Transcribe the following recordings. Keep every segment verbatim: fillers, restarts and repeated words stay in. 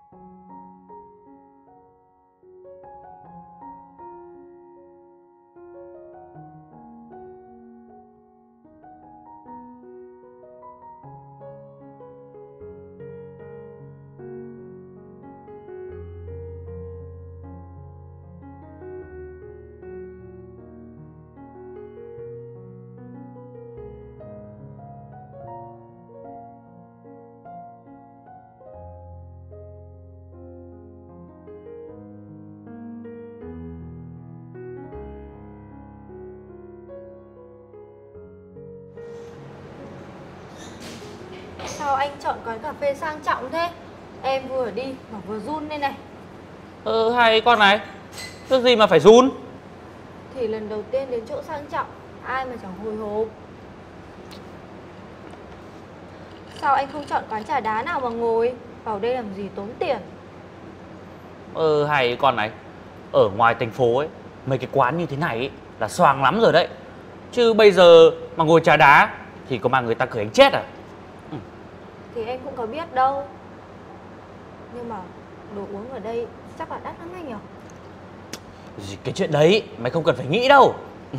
Sao anh chọn quán cà phê sang trọng thế? Em vừa đi mà vừa run lên này. Ừ, hay con này. Cái gì mà phải run? Thì lần đầu tiên đến chỗ sang trọng, ai mà chẳng hồi hộp. Sao anh không chọn quán trà đá nào mà ngồi? Vào đây làm gì tốn tiền. Ừ, hay con này. Ở ngoài thành phố ấy, mấy cái quán như thế này ấy, là xoàng lắm rồi đấy. Chứ bây giờ mà ngồi trà đá thì có mà người ta cười anh chết à? Ừ. Thì em cũng có biết đâu. Nhưng mà đồ uống ở đây chắc là đắt lắm anh nhỉ? Cái chuyện đấy mày không cần phải nghĩ đâu.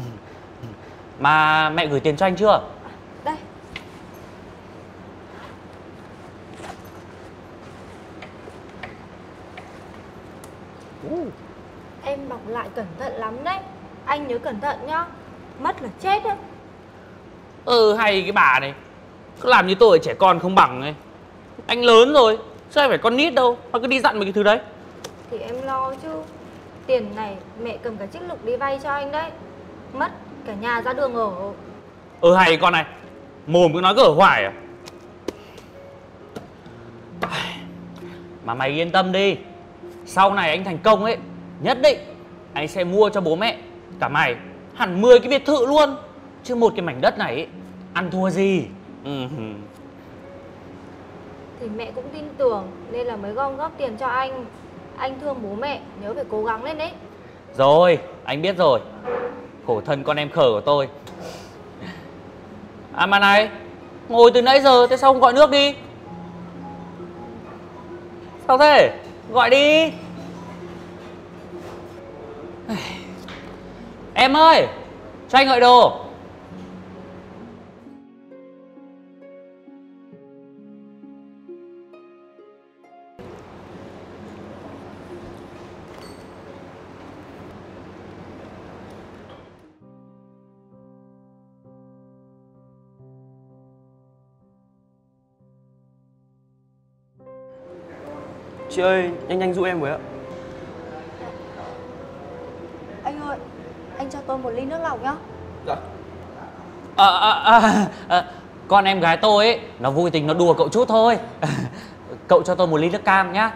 Mà mẹ gửi tiền cho anh chưa? Đây. uh. Em bọc lại cẩn thận lắm đấy. Anh nhớ cẩn thận nhá. Mất là chết đấy. Ừ, hay cái bà này. Cứ làm như tôi trẻ con không bằng ấy. Anh lớn rồi, sao phải con nít đâu mà cứ đi dặn mấy cái thứ đấy. Thì em lo chứ. Tiền này mẹ cầm cả chiếc lục đi vay cho anh đấy. Mất cả nhà ra đường ở. Ừ, hay con này. Mồm cứ nói cứ ở hoài à. Mà mày yên tâm đi. Sau này anh thành công ấy, nhất định anh sẽ mua cho bố mẹ cả mày hẳn mười cái biệt thự luôn. Chứ một cái mảnh đất này ấy, ăn thua gì. Ừ. Thì mẹ cũng tin tưởng nên là mới gom góp tiền cho anh. Anh thương bố mẹ, nhớ phải cố gắng lên đấy. Rồi, anh biết rồi. Khổ thân con em khờ của tôi. À mà này, ngồi từ nãy giờ thế sao không gọi nước đi? Sao thế? Gọi đi. Em ơi, cho anh gọi đồ. Chị ơi, nhanh nhanh dụ em với ạ. Anh ơi, anh cho tôi một ly nước lọc nhá. Dạ. À, à, à, à, con em gái tôi ấy, nó vui tình nó đùa cậu chút thôi. Cậu cho tôi một ly nước cam nhá.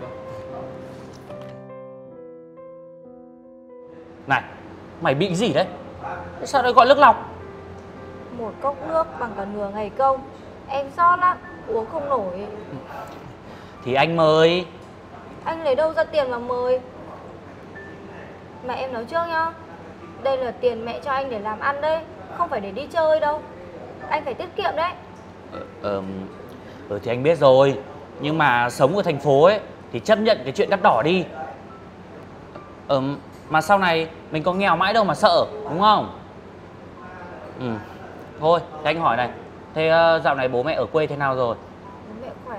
Này, mày bị cái gì đấy? Sao lại gọi nước lọc? Một cốc nước bằng cả nửa ngày công. Em sót lắm, uống không nổi. Thì anh mời. Anh lấy đâu ra tiền mà mời? Mà em nói trước nhá, đây là tiền mẹ cho anh để làm ăn đấy, không phải để đi chơi đâu. Anh phải tiết kiệm đấy. Ờ, ờ, ờ thì anh biết rồi. Nhưng mà sống ở thành phố ấy thì chấp nhận cái chuyện đắt đỏ đi. Ờ, mà sau này mình có nghèo mãi đâu mà sợ, đúng không? Ừ. Thôi, thế anh hỏi này. Thế uh, dạo này bố mẹ ở quê thế nào rồi? Bố mẹ khỏe.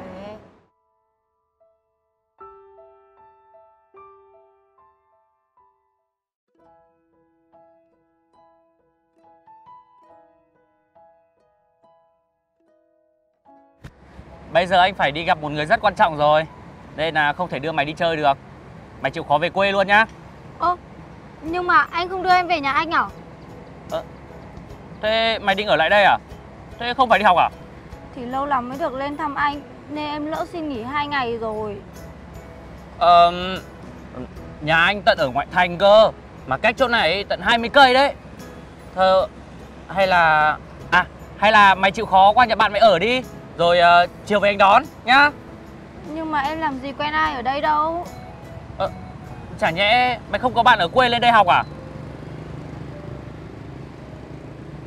Bây giờ anh phải đi gặp một người rất quan trọng rồi, nên là không thể đưa mày đi chơi được. Mày chịu khó về quê luôn nhá. Ơ, nhưng mà anh không đưa em về nhà anh à? Ờ, thế mày định ở lại đây à? Thế không phải đi học à? Thì lâu lắm mới được lên thăm anh, nên em lỡ xin nghỉ hai ngày rồi. Ờ, nhà anh tận ở ngoại thành cơ, mà cách chỗ này tận hai mươi cây đấy. Thơ, hay là... À, hay là mày chịu khó qua nhà bạn mày ở đi, rồi uh, chiều về anh đón nhá. Nhưng mà em làm gì quen ai ở đây đâu. Ờ, chả nhẽ mày không có bạn ở quê lên đây học à?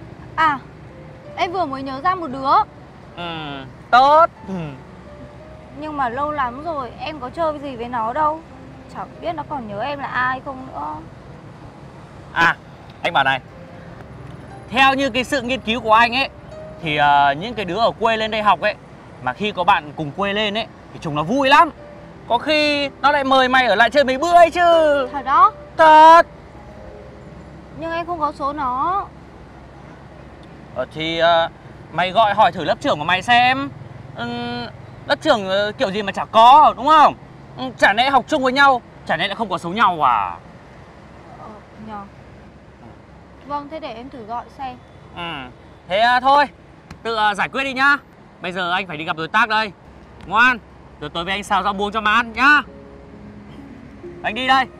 À, em vừa mới nhớ ra một đứa. Ừ, tốt. Ừ. Nhưng mà lâu lắm rồi em có chơi gì với nó đâu. Chẳng biết nó còn nhớ em là ai không nữa. À, anh bảo này, theo như cái sự nghiên cứu của anh ấy thì uh, những cái đứa ở quê lên đây học ấy, mà khi có bạn cùng quê lên ấy thì chúng nó vui lắm. Có khi nó lại mời mày ở lại chơi mấy bữa ấy chứ. Thật đó? Thật. Nhưng em không có số nó. Ờ thì uh, mày gọi hỏi thử lớp trưởng của mày xem. ừ, Lớp trưởng uh, kiểu gì mà chả có, đúng không? ừ, Chả lẽ học chung với nhau, chả lẽ lại không có số nhau à? Ờ, nhờ. Vâng, thế để em thử gọi xem. Ừ. Thế uh, thôi, tự uh, giải quyết đi nhá. Bây giờ anh phải đi gặp đối tác đây. Ngoan, rồi tối về anh xào rau muống cho mà ăn nhá. Anh đi đây.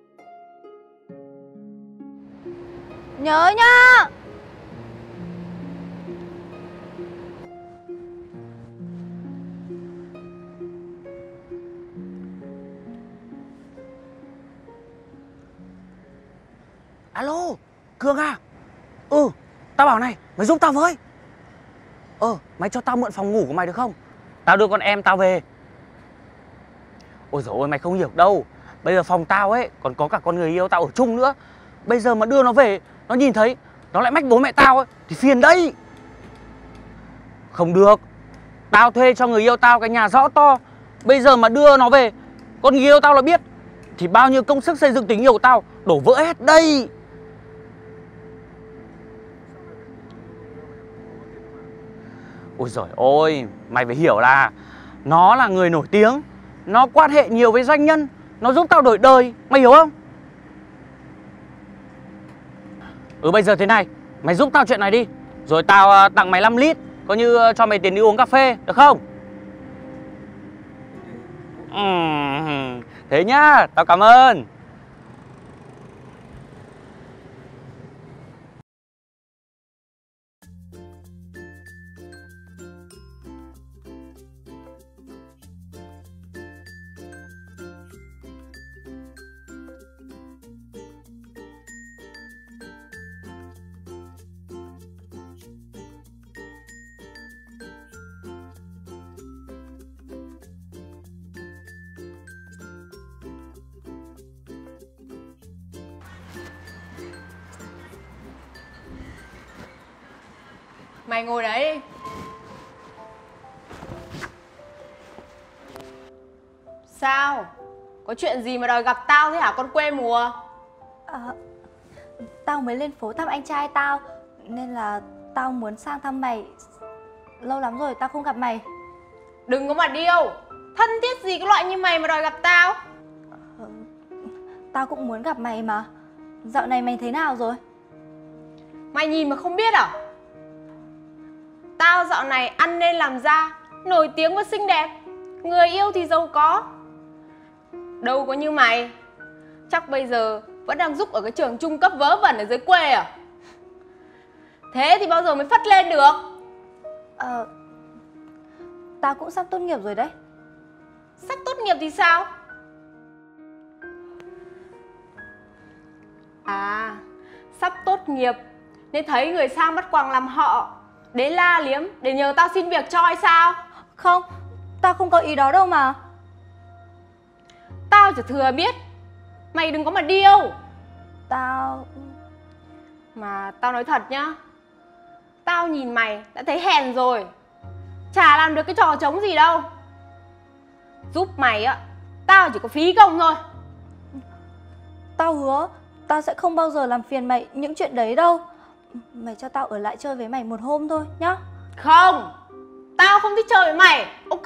Nhớ nhá. Alo, Cương à? Ừ, tao bảo này, mày giúp tao với. Ờ, mày cho tao mượn phòng ngủ của mày được không? Tao đưa con em tao về. Ôi dồi ôi, mày không hiểu đâu. Bây giờ phòng tao ấy, còn có cả con người yêu tao ở chung nữa. Bây giờ mà đưa nó về, nó nhìn thấy, nó lại mách bố mẹ tao ấy, thì phiền đấy. Không được. Tao thuê cho người yêu tao cái nhà rõ to. Bây giờ mà đưa nó về, con người yêu tao nó biết, thì bao nhiêu công sức xây dựng tình yêu của tao đổ vỡ hết đây. Ôi giời ôi, mày phải hiểu là nó là người nổi tiếng, nó quan hệ nhiều với doanh nhân, nó giúp tao đổi đời, mày hiểu không? Ừ, bây giờ thế này, mày giúp tao chuyện này đi, rồi tao uh, tặng mày năm lít, coi như uh, cho mày tiền đi uống cà phê, được không? Ừ, thế nhá, tao cảm ơn. Mày ngồi đấy đi. Sao? Có chuyện gì mà đòi gặp tao thế hả con quê mùa? À, tao mới lên phố thăm anh trai tao, nên là tao muốn sang thăm mày. Lâu lắm rồi tao không gặp mày. Đừng có mà điêu. Thân thiết gì cái loại như mày mà đòi gặp tao? ờ, Tao cũng muốn gặp mày mà. Dạo này mày thế nào rồi? Mày nhìn mà không biết à? Tao dạo này ăn nên làm ra, nổi tiếng và xinh đẹp, người yêu thì giàu có. Đâu có như mày. Chắc bây giờ vẫn đang giúp ở cái trường trung cấp vớ vẩn ở dưới quê à? Thế thì bao giờ mới phất lên được? Ờ, tao cũng sắp tốt nghiệp rồi đấy. Sắp tốt nghiệp thì sao? À, sắp tốt nghiệp nên thấy người sang bắt quàng làm họ, đến la liếm để nhờ tao xin việc cho hay sao? Không, tao không có ý đó đâu mà. Tao chỉ thừa biết. Mày đừng có mà điêu. Tao... Mà tao nói thật nhá, tao nhìn mày đã thấy hèn rồi. Chả làm được cái trò trống gì đâu. Giúp mày á, tao chỉ có phí công thôi. Tao hứa, tao sẽ không bao giờ làm phiền mày những chuyện đấy đâu. Mày cho tao ở lại chơi với mày một hôm thôi nhá. Không, tao không thích chơi với mày, ok?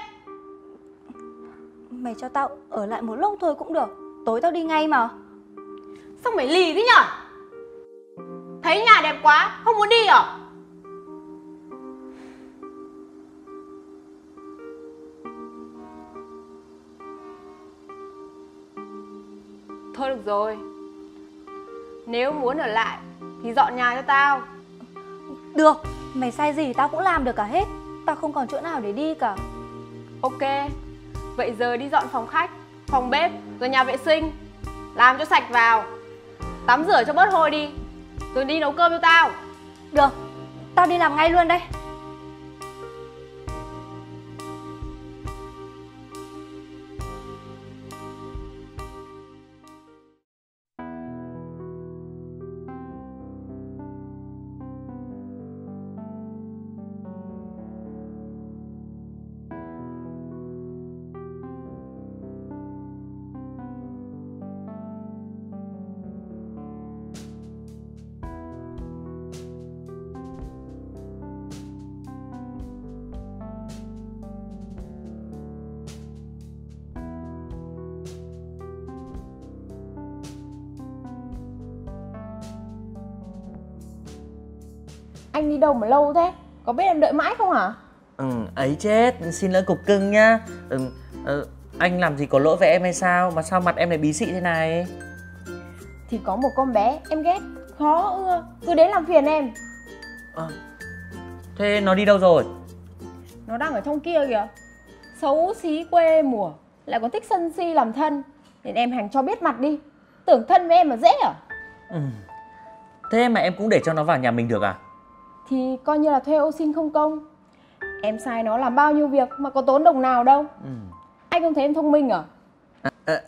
Mày cho tao ở lại một lúc thôi cũng được. Tối tao đi ngay mà. Sao mày lì thế nhở? Thấy nhà đẹp quá, không muốn đi à? Thôi được rồi. Nếu muốn ở lại thì dọn nhà cho tao. Được, mày sai gì tao cũng làm được cả hết. Tao không còn chỗ nào để đi cả. Ok, vậy giờ đi dọn phòng khách, phòng bếp, rồi nhà vệ sinh. Làm cho sạch vào. Tắm rửa cho bớt hôi đi. Rồi đi nấu cơm cho tao. Được, tao đi làm ngay luôn đây. Anh đi đâu mà lâu thế? Có biết em đợi mãi không hả? Ừ, ấy chết, xin lỗi cục cưng nhá. Ừ, ừ, anh làm gì có lỗi với em hay sao? Mà sao mặt em lại bí xị thế này? Thì có một con bé em ghét, khó ưa, cứ đến làm phiền em. À, thế nó đi đâu rồi? Nó đang ở trong kia kìa. Xấu xí quê mùa, lại còn thích sân si làm thân. Nên em hành cho biết mặt đi. Tưởng thân với em mà dễ à? Ừ. Thế mà em cũng để cho nó vào nhà mình được à? Thì coi như là thuê ô xin không công. Em sai nó làm bao nhiêu việc mà có tốn đồng nào đâu. Ừ. Anh không thấy em thông minh à? À,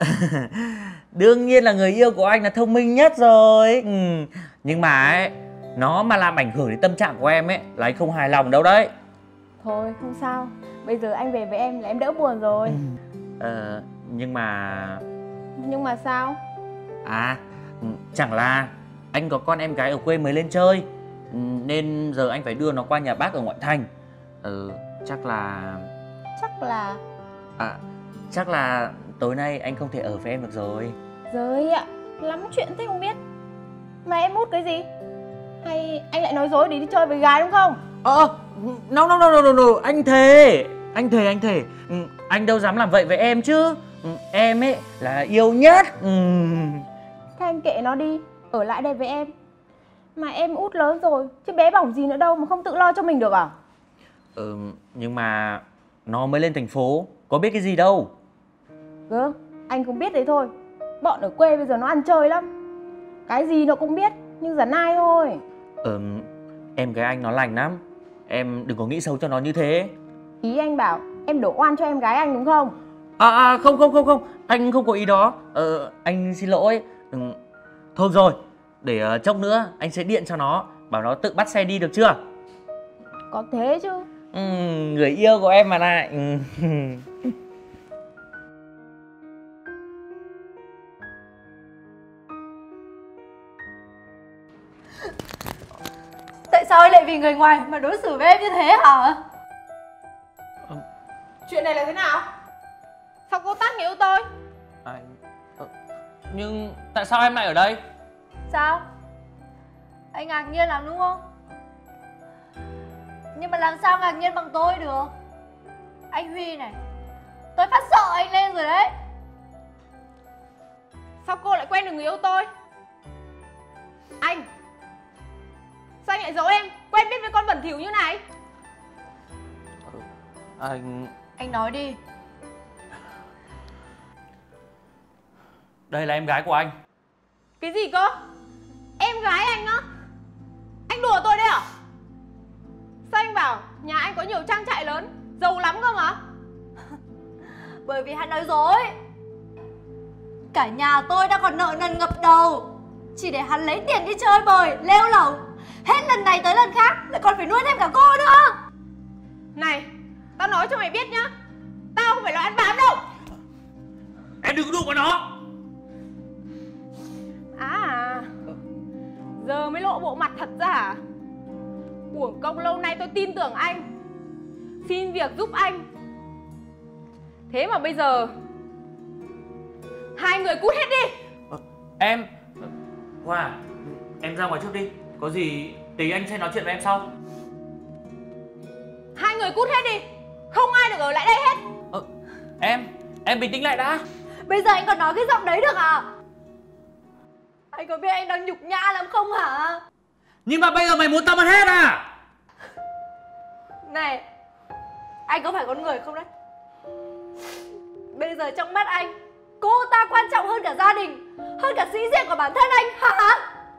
đương nhiên là người yêu của anh là thông minh nhất rồi. Ừ. Nhưng mà ấy, nó mà làm ảnh hưởng đến tâm trạng của em ấy là anh không hài lòng đâu đấy. Thôi không sao, bây giờ anh về với em là em đỡ buồn rồi. Ừ. Ờ, nhưng mà... Nhưng mà sao? À, chẳng là anh có con em gái ở quê mới lên chơi, nên giờ anh phải đưa nó qua nhà bác ở ngoại thành. Ừ, chắc là... Chắc là... À, chắc là tối nay anh không thể ở với em được rồi. Giới ạ, lắm chuyện thế không biết. Mà em út cái gì? Hay anh lại nói dối để đi chơi với gái đúng không? Ờ, no, no, no, no, no, no, anh thề, anh thề, anh thề. Ừ, anh đâu dám làm vậy với em chứ. Ừ, em ấy là yêu nhất. Ừ. Thế anh kệ nó đi, ở lại đây với em. Mà em út lớn rồi, chứ bé bỏng gì nữa đâu mà không tự lo cho mình được à? Ừ, nhưng mà nó mới lên thành phố, có biết cái gì đâu. Gớm, anh cũng biết đấy thôi. Bọn ở quê bây giờ nó ăn chơi lắm. Cái gì nó cũng biết, nhưng dần ai thôi. Ừ, em gái anh nó lành lắm. Em đừng có nghĩ xấu cho nó như thế. Ý anh bảo em đổ oan cho em gái anh đúng không? À, à không không không không, anh không có ý đó. Ờ, anh xin lỗi. Ừ, thôi rồi, để uh, chốc nữa anh sẽ điện cho nó, bảo nó tự bắt xe đi được chưa? Có thế chứ. Ừ, người yêu của em mà này. Ừ. Tại sao anh lại vì người ngoài mà đối xử với em như thế hả? Ừ. Chuyện này là thế nào? Sao cô tát người yêu tôi? Anh... Ờ, nhưng tại sao em lại ở đây? Sao? Anh ngạc nhiên lắm đúng không? Nhưng mà làm sao ngạc nhiên bằng tôi được? Anh Huy này, tôi phát sợ anh lên rồi đấy. Sao cô lại quen được người yêu tôi? Anh, sao anh lại giấu em quen biết với con bẩn thỉu như này? Anh... Anh nói đi. Đây là em gái của anh. Cái gì cơ? Em gái anh á? Anh đùa tôi đấy à? Sao anh bảo nhà anh có nhiều trang trại lớn, giàu lắm cơ mà? Bởi vì hắn nói dối. Cả nhà tôi đã còn nợ nần ngập đầu, chỉ để hắn lấy tiền đi chơi bời, lêu lỏng. Hết lần này tới lần khác lại còn phải nuôi thêm cả cô nữa. Này, tao nói cho mày biết nhá, tao không phải loại ăn bám đâu. Em đừng có đụng vào nó. À, giờ mới lộ bộ mặt thật ra à? Uổng công lâu nay tôi tin tưởng anh, xin việc giúp anh. Thế mà bây giờ hai người cút hết đi. Ờ, em... Hoa, em ra ngoài trước đi. Có gì tí anh sẽ nói chuyện với em sau. Hai người cút hết đi, không ai được ở lại đây hết. Ờ, em, em bình tĩnh lại đã. Bây giờ anh còn nói cái giọng đấy được à? Anh có biết anh đang nhục nhã lắm không hả? Nhưng mà bây giờ mày muốn tao mất hết à? Này, anh có phải con người không đấy? Bây giờ trong mắt anh, cô ta quan trọng hơn cả gia đình, hơn cả sĩ diện của bản thân anh hả?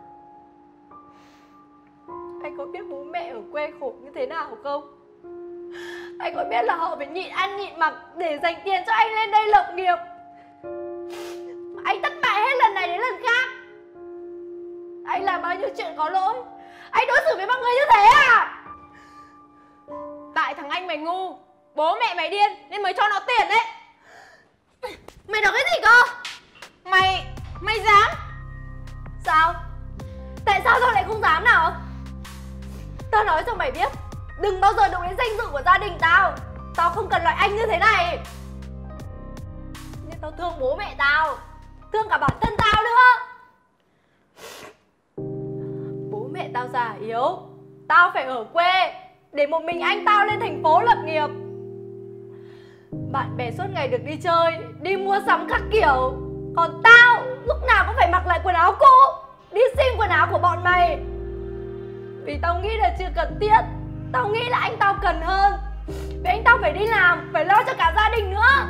Anh có biết bố mẹ ở quê khổ như thế nào không? Anh có biết là họ phải nhịn ăn nhịn mặc để dành tiền cho anh lên đây lập nghiệp. Anh thất bại hết lần này đến lần khác. Anh làm bao nhiêu chuyện có lỗi, anh đối xử với mọi người như thế à? Tại thằng anh mày ngu, bố mẹ mày điên nên mới cho nó tiền đấy. Mày nói cái gì cơ? Mày, mày dám? Sao? Tại sao tao lại không dám nào? Tao nói cho mày biết, đừng bao giờ đụng đến danh dự của gia đình tao. Tao không cần loại anh như thế này. Nhưng tao thương bố mẹ tao, thương cả bản thân tao nữa. Bố mẹ tao già yếu, Tao phải ở quê để một mình anh tao lên thành phố lập nghiệp. Bạn bè suốt ngày được đi chơi, đi mua sắm các kiểu. Còn tao lúc nào cũng phải mặc lại quần áo cũ, đi xin quần áo của bọn mày. Vì tao nghĩ là chưa cần thiết. Tao nghĩ là anh tao cần hơn. Vì anh tao phải đi làm, phải lo cho cả gia đình nữa.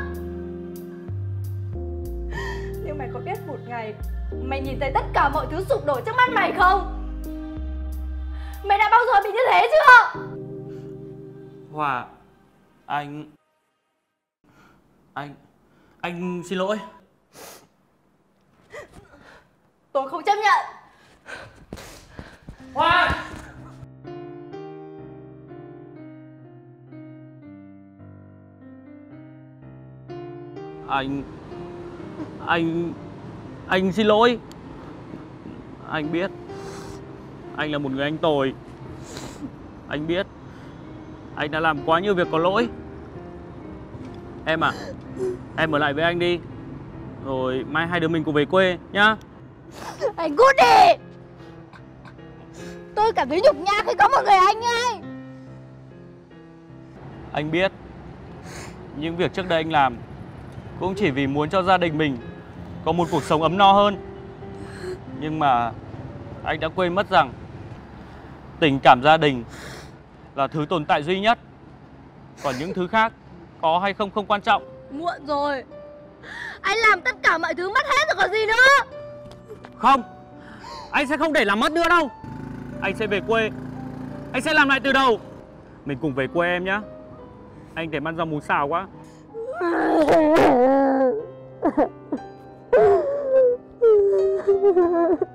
Nhưng mày có biết một ngày mày nhìn thấy tất cả mọi thứ sụp đổ trước mắt mày không? Mày đã bao giờ bị như thế chưa? Hòa, anh... Anh... Anh xin lỗi. Tôi không chấp nhận. Hòa! Anh... Anh... Anh xin lỗi. Anh biết anh là một người anh tồi. Anh biết anh đã làm quá nhiều việc có lỗi. Em à, em ở lại với anh đi. Rồi mai hai đứa mình cùng về quê nhá. Anh cút đi. Tôi cảm thấy nhục nhã khi có một người anh ấy. Anh biết những việc trước đây anh làm cũng chỉ vì muốn cho gia đình mình có một cuộc sống ấm no hơn. Nhưng mà anh đã quên mất rằng tình cảm gia đình là thứ tồn tại duy nhất. Còn những thứ khác có hay không không quan trọng. Muộn rồi. Anh làm tất cả mọi thứ mất hết rồi còn gì nữa. Không, anh sẽ không để làm mất nữa đâu. Anh sẽ về quê. Anh sẽ làm lại từ đầu. Mình cùng về quê em nhá. Anh thèm ăn rau muống xào quá. Ha ha ha.